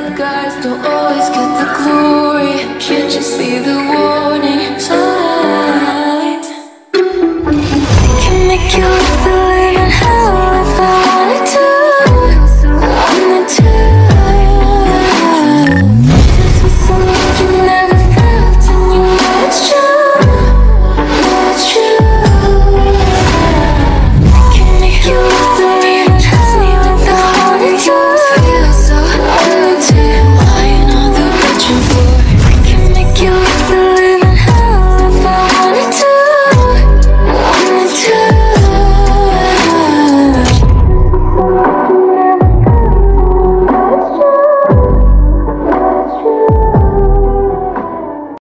good guys don't always get the glory. Can't you see the warning signs? They can make you